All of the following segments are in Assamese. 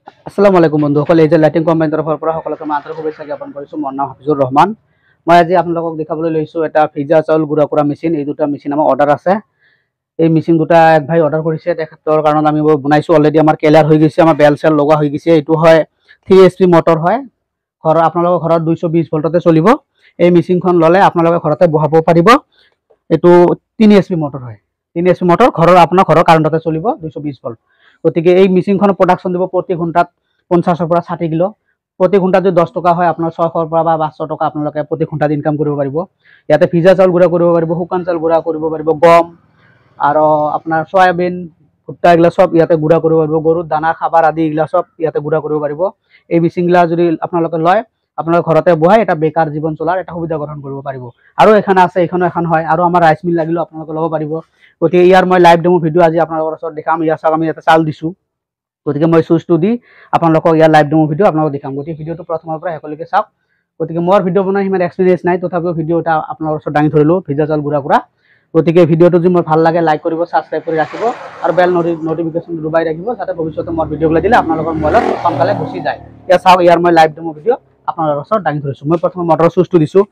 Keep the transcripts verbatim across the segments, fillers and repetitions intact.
আসসালামু আলাইকুম বন্ধুসকল, এই যে লাইটিং কোম্পানীৰ তৰফৰ পৰা সকলোকে মই আন্তৰিক শুভেচ্ছা জ্ঞাপন কৰিছোঁ। মোৰ নাম হাফিজুৰ ৰহমান। মই আজি আপোনালোকক দেখাবলৈ লৈছোঁ এটা ভিজা চাউল গুড়া কৰা মেচিন। এই দুটা মেচিন আমাৰ অৰ্ডাৰ আছে। এই মেচিন দুটা এক ভাই অৰ্ডাৰ কৰিছে, তেখেতৰ কাৰণে আমি বনাইছোঁ। অলৰেডি আমাৰ কেলাৰ হৈ গৈছে, আমাৰ বেল চেল লগা হৈ গৈছে। এইটো হয় থ্ৰী এইচ পি মটৰ হয়, ঘৰৰ আপোনালোকৰ ঘৰত দুইশ বিশ ভল্টতে চলিব। এই মেচিনখন ল'লে আপোনালোকে ঘৰতে বহাব পাৰিব। এইটো তিনি এইচ পি মটৰ হয়, তিনি এইচ পি মটৰ ঘৰৰ আপোনাৰ ঘৰৰ কাৰেণ্টতে চলিব দুইশ বিশ ভল্ট। গতিকে এই মেচিনখনৰ প্ৰডাকশ্যন দিব প্ৰতি ঘণ্টাত পঞ্চাছৰ পৰা ষাঠি কিলো। প্ৰতি ঘণ্টাত যদি দহ টকা হয়, আপোনাৰ ছয়শৰ পৰা বা পাঁচশ টকা আপোনালোকে প্ৰতি ঘণ্টাত ইনকাম কৰিব পাৰিব। ইয়াতে ভিজা চাউল গুড়া কৰিব পাৰিব, শুকান চাউল গুড়া কৰিব পাৰিব, গম আৰু আপোনাৰ চয়াবিন, ভুট্টা এইগিলা চব ইয়াতে গুড়া কৰিব পাৰিব। গৰুৰ দানা খাবাৰ আদি এইগিলা চব ইয়াতে গুড়া কৰিব পাৰিব। এই মেচিনগিলা যদি আপোনালোকে লয়, আপোনালোকে ঘৰতে বহাই এটা বেকাৰ জীৱন চলাৰ এটা সুবিধা গ্ৰহণ কৰিব পাৰিব। আৰু এখন আছে, এইখনো এখন হয়। আৰু আমাৰ ৰাইচ মিল লাগিলেও আপোনালোকে ল'ব পাৰিব। গতিকে ইয়াৰ মই লাইভ ডেমো ভিডিঅ' আজি আপোনালোকৰ ওচৰত দেখাম। ইয়াৰ চাওক, আমি ইয়াতে চাউল দিছোঁ। গতিকে মই চুইচটো দি আপোনালোকক ইয়াৰ লাইভ ডেমো ভিডিঅ' আপোনালোকক দেখাম। গতিকে ভিডিঅ'টো প্ৰথমৰ পৰা শেষলৈকে চাওক। গতিকে মোৰ ভিডিঅ' বনাই সিমান এক্সপিৰিয়েঞ্চ নাই, তথাপিও ভিডিঅ' এটা আপোনালোকৰ ওচৰত দাঙি ধৰিলোঁ ভিজা চাউল গুড়া কৰা। গতিকে ভিডিঅ'টো যদি মোৰ ভাল লাগে লাইক কৰিব, ছাবস্ক্ৰাইব কৰি ৰাখিব আৰু বেল নটিফিকেশ্যন দবাই ৰাখিব, যাতে ভৱিষ্যতে মোৰ ভিডিঅ'বিলাক দিলে আপোনালোকৰ মোবাইলত সোনকালে গুচি যায়। এতিয়া চাওক, ইয়াৰ মই লাইভ ডেমো ভিডিঅ' আপোনালোকৰ ওচৰত দাঙি ধৰিছোঁ। মই প্ৰথমে মটৰৰ চুইচটো দিছোঁ।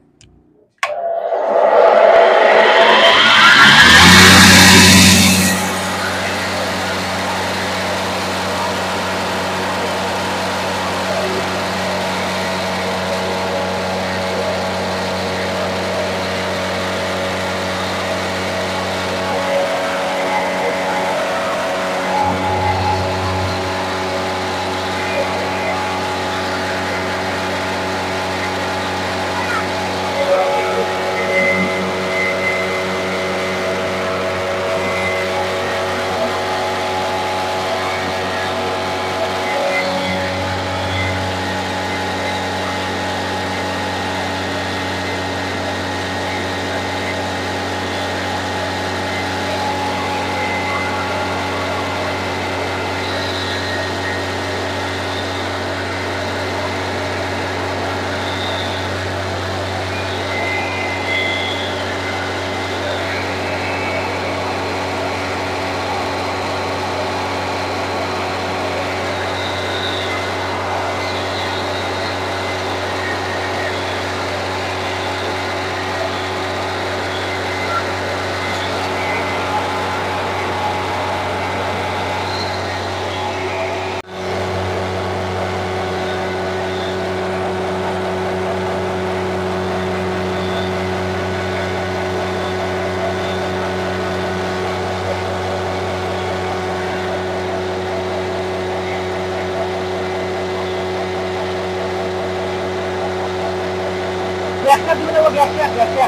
গ্যাসটা দিলে ও গ্যাসটা গ্যাসটা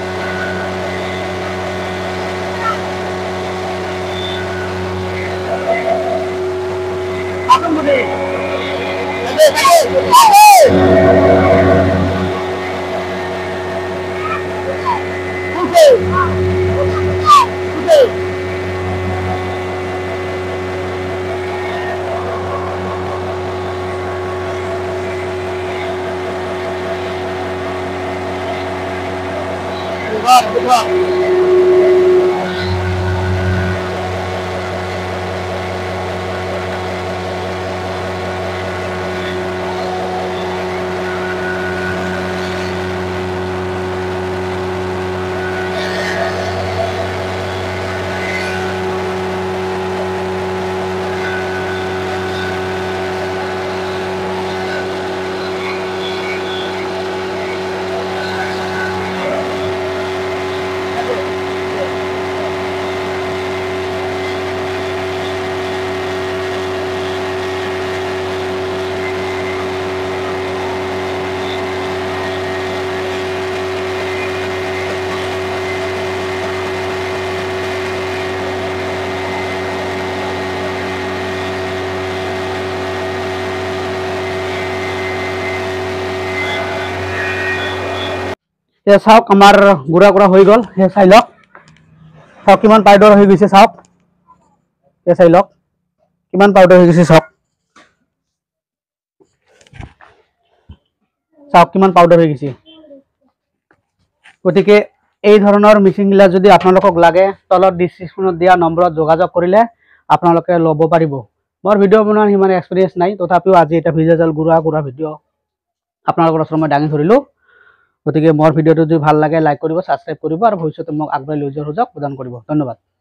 আপন বলে আরে আরে okay okay Good, good luck. এ চাওক, আমাৰ গুড়া কৰা হৈ গ'ল। সেই চাই লওক, চাওক কিমান পাউডাৰ হৈ গৈছে। চাওক, এই চাই লওক কিমান পাউডাৰ হৈ গৈছে। চাওক চাওক কিমান পাউডাৰ হৈ গৈছে। গতিকে এই ধৰণৰ মেচিনগিলা যদি আপোনালোকক লাগে, তলত ডিছক্ৰিপশ্যনত দিয়া নম্বৰত যোগাযোগ কৰিলে আপোনালোকে ল'ব পাৰিব। মোৰ ভিডিঅ' বনোৱাৰ সিমান এক্সপিৰিয়েঞ্চ নাই, তথাপিও আজি এটা ভিজা চাউল গুড়া গুড়া ভিডিঅ' আপোনালোকৰ ওচৰত মই দাঙি ধৰিলোঁ। গতিকে মোৰ ভিডিঅ'টো যদি ভাল লাগে লাইক কৰিব, ছাবস্ক্ৰাইব কৰিব আৰু ভৱিষ্যতে মোক আগবঢ়াই লৈ যোৱাৰ সুযোগ প্ৰদান কৰিব। ধন্যবাদ।